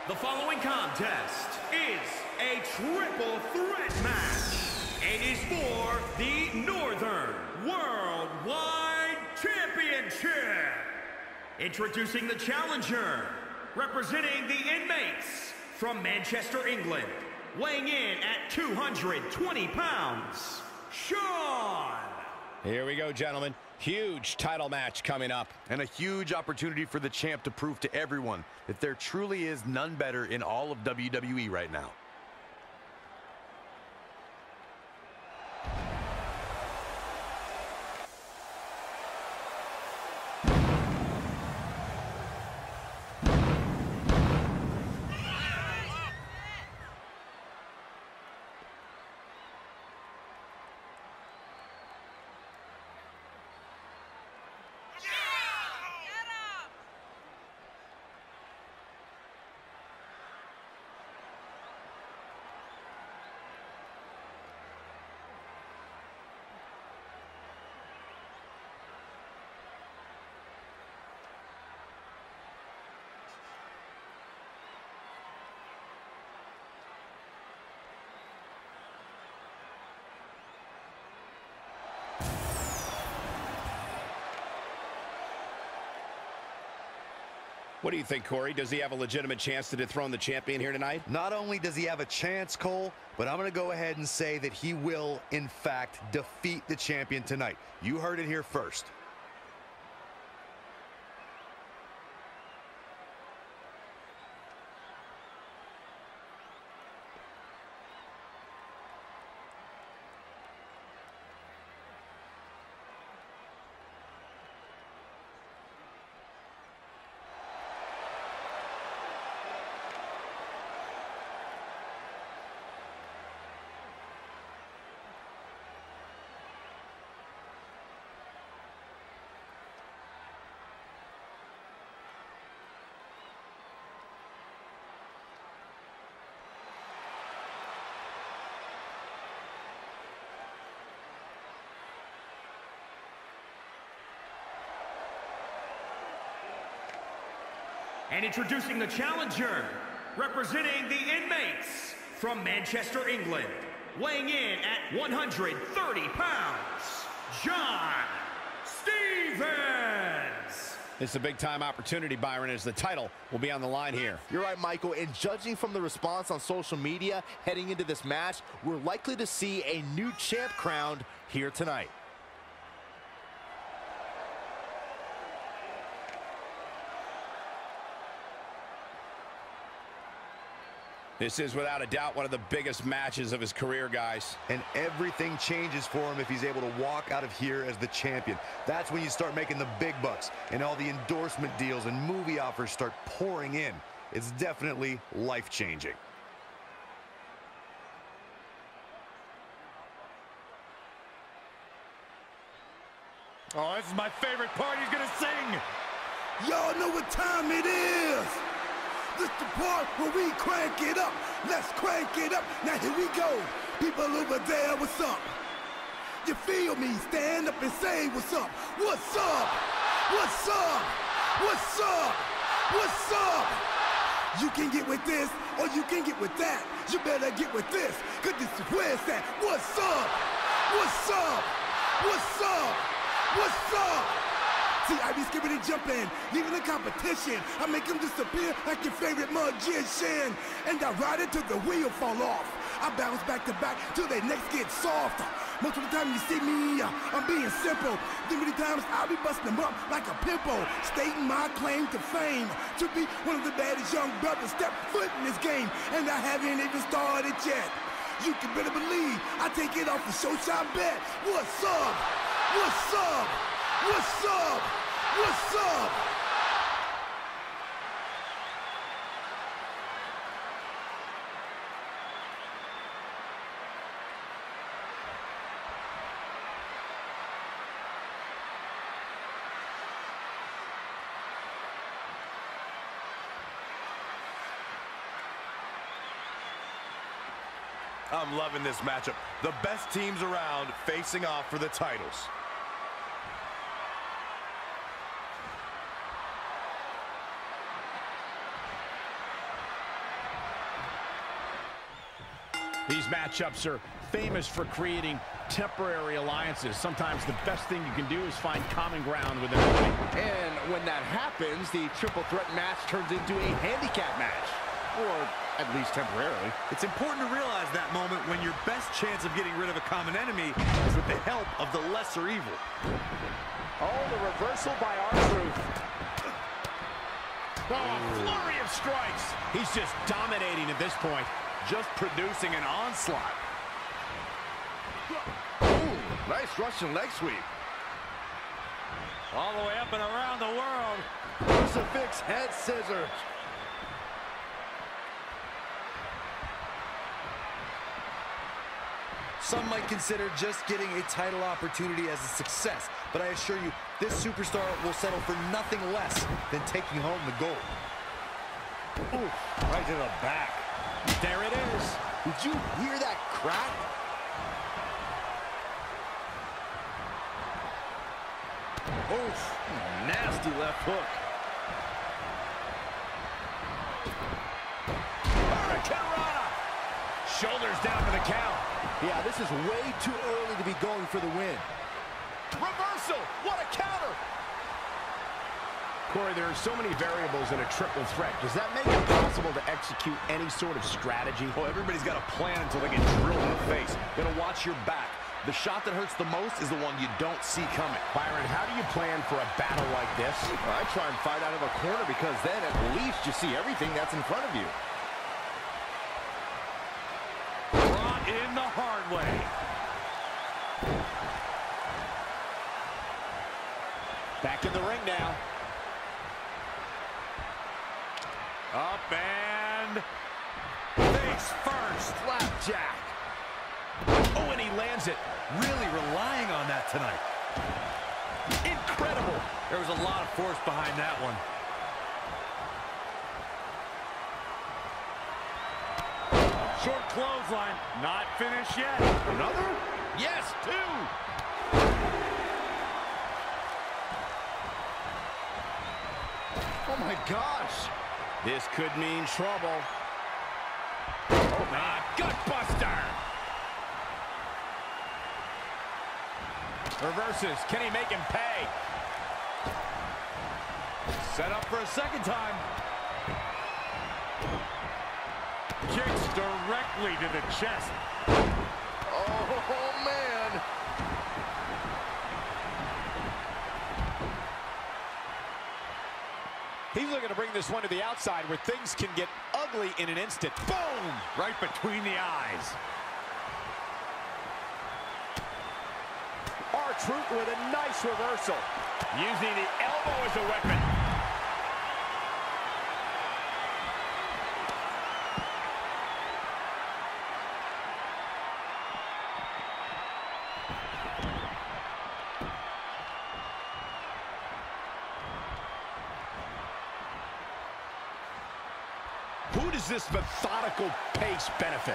The following contest is a triple threat match. It is for the Northern Worldwide Championship. Introducing the challenger, representing the inmates from Manchester, England, weighing in at 220 pounds, Shawn. Here we go, gentlemen. Huge title match coming up. And a huge opportunity for the champ to prove to everyone that there truly is none better in all of WWE right now. What do you think, Corey? Does he have a legitimate chance to dethrone the champion here tonight? Not only does he have a chance, Cole, but I'm going to go ahead and say that he will, in fact, defeat the champion tonight. You heard it here first. And introducing the challenger, representing the inmates from Manchester, England, weighing in at 130 pounds, John Stevens. It's a big-time opportunity, Byron, as the title will be on the line here. You're right, Michael, and judging from the response on social media heading into this match, we're likely to see a new champ crowned here tonight. This is, without a doubt, one of the biggest matches of his career, guys. And everything changes for him if he's able to walk out of here as the champion. That's when you start making the big bucks, and all the endorsement deals and movie offers start pouring in. It's definitely life-changing. Oh, this is my favorite part. He's gonna sing. Y'all know what time it is. This the part where we crank it up. Let's crank it up. Now here we go. People over there, what's up? You feel me? Stand up and say what's up. What's up? What's up? What's up? What's up? You can get with this or you can get with that. You better get with this, cause this is where it's at. What's up? What's up? What's up? What's up? See, I be skipping and jumping, leaving the competition. I make them disappear like your favorite magician. And I ride it till the wheel fall off. I bounce back to back till their necks get soft. Most of the time you see me, I'm being simple. Then many times I'll be busting them up like a pimple, stating my claim to fame, to be one of the baddest young brothers step foot in this game. And I haven't even started yet. You can better believe I take it off the show shot bet. What's up? What's up? What's up? What's up? I'm loving this matchup. The best teams around facing off for the titles. These matchups are famous for creating temporary alliances. Sometimes the best thing you can do is find common ground with everybody. And when that happens, the triple threat match turns into a handicap match. Or at least temporarily. It's important to realize that moment when your best chance of getting rid of a common enemy is with the help of the lesser evil. Oh, the reversal by R-Truth. Oh, a flurry of strikes. He's just dominating at this point. Just producing an onslaught. Ooh, nice Russian leg sweep. All the way up and around the world. Crucifix head scissors. Some might consider just getting a title opportunity as a success, but I assure you, this superstar will settle for nothing less than taking home the gold. Ooh, right to the back. There it is. Did you hear that crack? Oof, nasty left hook. Hurricanrana. Shoulders down for the count. Yeah, this is way too early to be going for the win. Reversal. What a counter. Corey, there are so many variables in a triple threat. Does that make it possible to execute any sort of strategy? Well, everybody's got a plan until they get drilled in the face. Gotta watch your back. The shot that hurts the most is the one you don't see coming. Byron, how do you plan for a battle like this? I try and fight out of a corner because then at least you see everything that's in front of you. Brought in the hard way. Back in the ring now. Up and face first. Flapjack. Oh, and he lands it. Really relying on that tonight. Incredible. There was a lot of force behind that one. Short clothesline. Not finished yet. Another? Yes, two. Oh my gosh. This could mean trouble. Oh, man. Gutbuster. Reverses. Can he make him pay? Set up for a second time. Kicks directly to the chest. Oh, man. He's looking to bring this one to the outside where things can get ugly in an instant. Boom! Right between the eyes. R-Truth with a nice reversal. Using the elbow as a weapon. Who does this methodical pace benefit?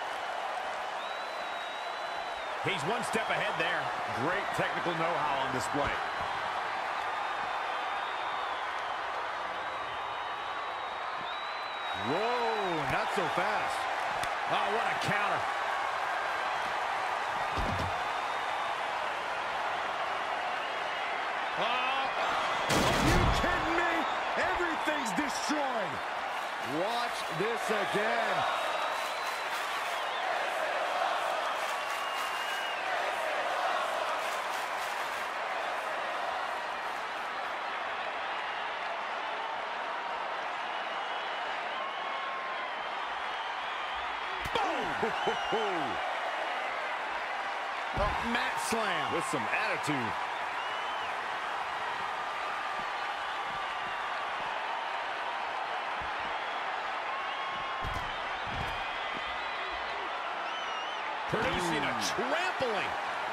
He's one step ahead there. Great technical know-how on display. Whoa, not so fast. Oh, what a counter. Are you kidding me? Everything's destroyed. Watch this again. Oh, mat slam. With some attitude. Producing a trampling.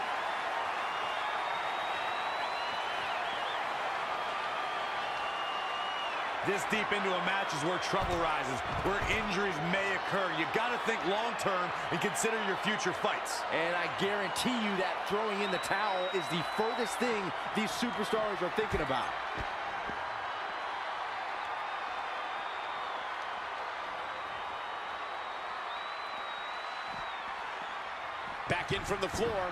This deep into a match is where trouble rises, where injuries may occur. You got to think long-term and consider your future fights. And I guarantee you that throwing in the towel is the furthest thing these superstars are thinking about. Back in from the floor.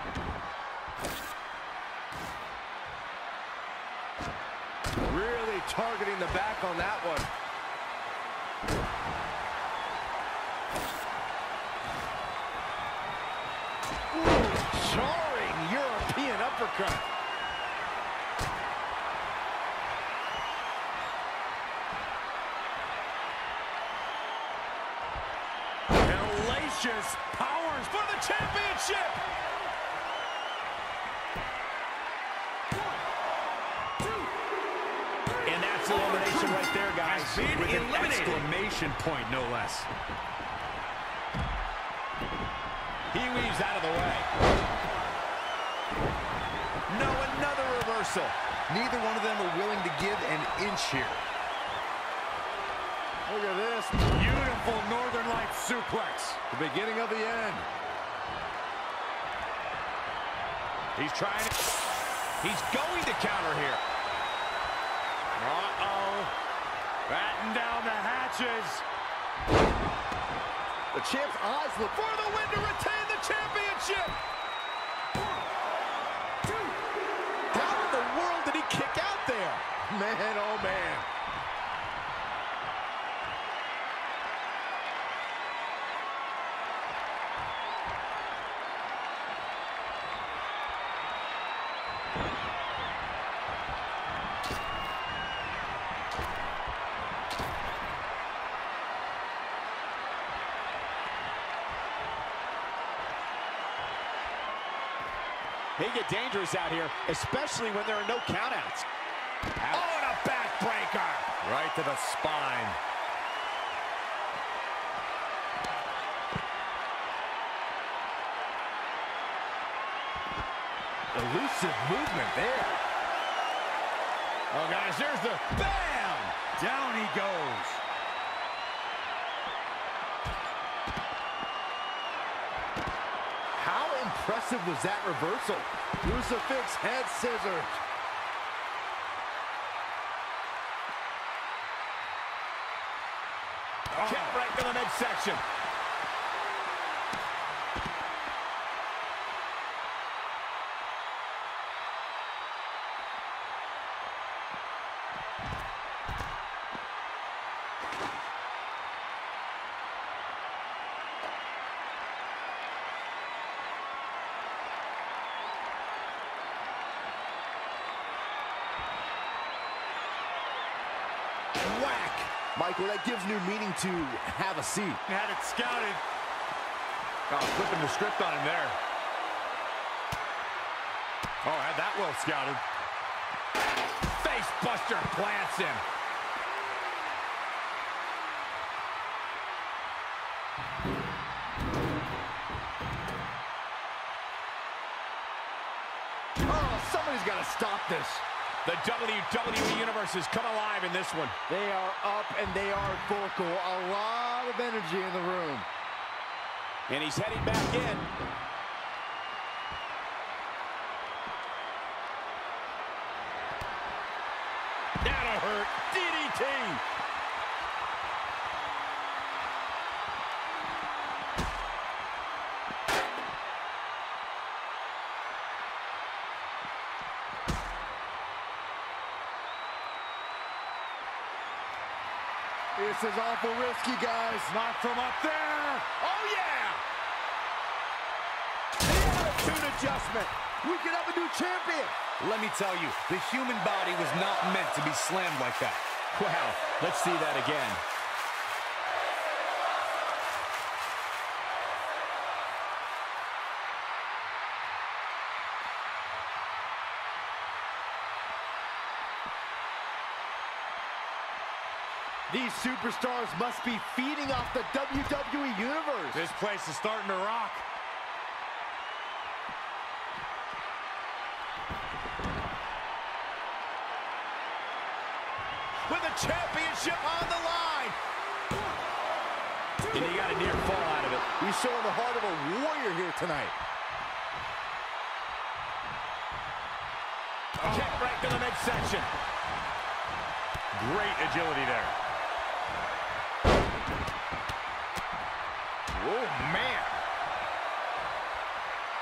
Really targeting the back on that one. Ooh, jarring European uppercut. Hellacious powers for the championship. And that's elimination right there, guys. With an exclamation point, no less. He weaves out of the way. No, another reversal. Neither one of them are willing to give an inch here. Look at this. Beautiful Northern Lights suplex. The beginning of the end. He's trying to... He's going to counter here. Uh-oh. Batten down the hatches. The champ's eyes look For the win to retain the championship. How in the world did he kick out there? Man, oh man. They get dangerous out here, especially when there are no countouts. Oh, and a backbreaker. Right to the spine. Elusive movement there. Oh, guys, there's the bam! Down he goes. How impressive was that reversal? Crucifix head scissors. Kick right to the midsection. Whack! Michael, that gives new meaning to have a seat. Had it scouted. Oh, flipping the script on him there. Oh, had that well scouted. Face buster plants him. Oh, somebody's got to stop this. The WWE Universe has come alive in this one. They are up and they are vocal. A lot of energy in the room. And he's heading back in. That'll hurt. DDT. This is awful risky, guys. Not from up there. Oh, yeah! The attitude adjustment. We could have a new champion. Let me tell you, the human body was not meant to be slammed like that. Wow, let's see that again. These superstars must be feeding off the WWE Universe. This place is starting to rock. With the championship on the line. And he got a near fall out of it. He's showing the heart of a warrior here tonight. Kick right to the midsection. Great agility there. Oh, man.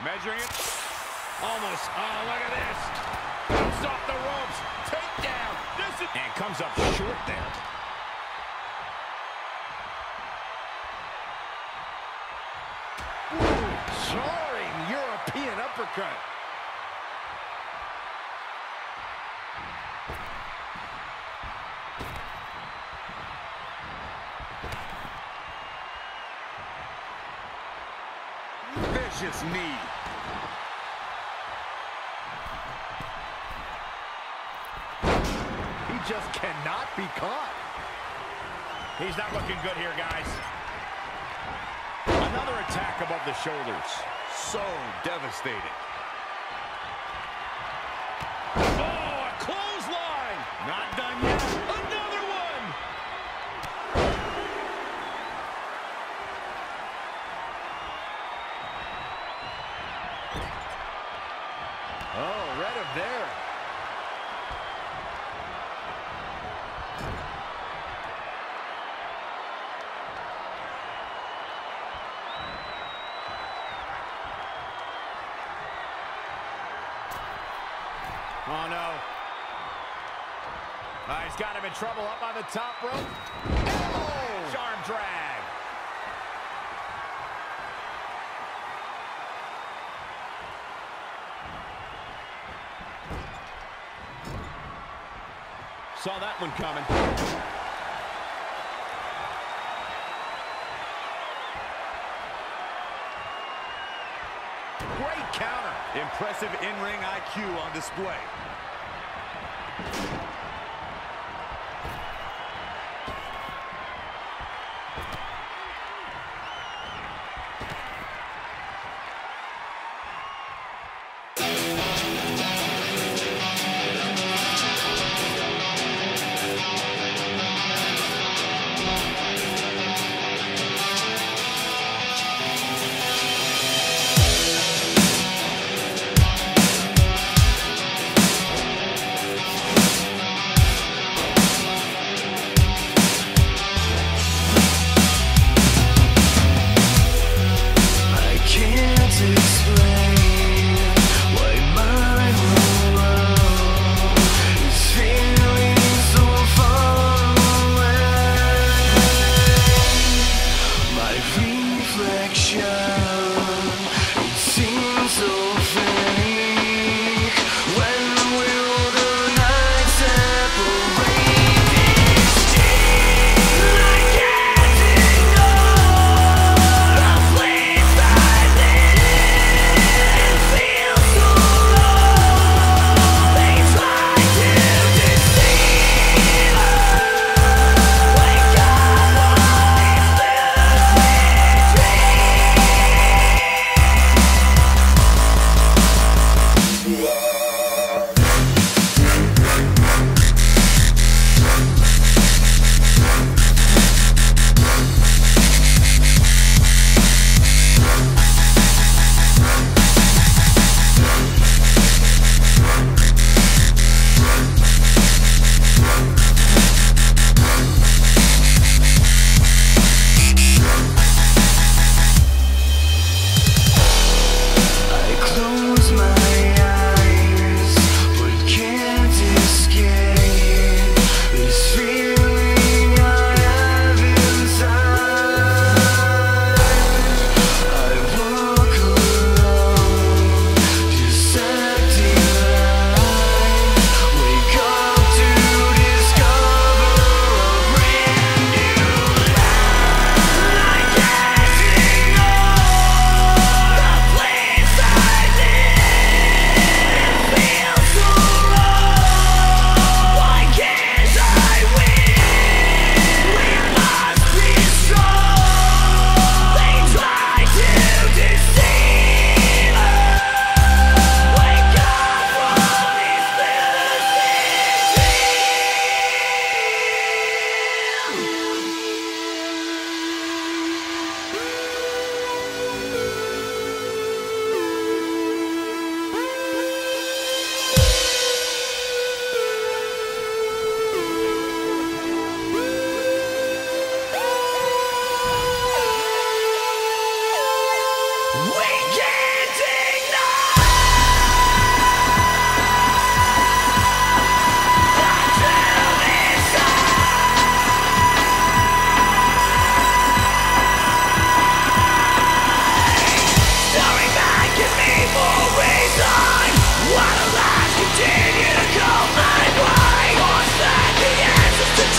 Measuring it. Almost. Oh, look at this. Comes off the ropes. Takedown. And comes up short there. Ooh, jarring European uppercut. Vicious knee. He just cannot be caught. He's not looking good here, guys. Another attack above the shoulders. So devastating. Oh, a clothesline. Not done yet. Another one. Oh, read him there. Oh, no. He's got him in trouble up on the top rope. Oh! Arm drag. Saw that one coming. Great counter. Impressive in-ring IQ on display.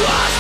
Crush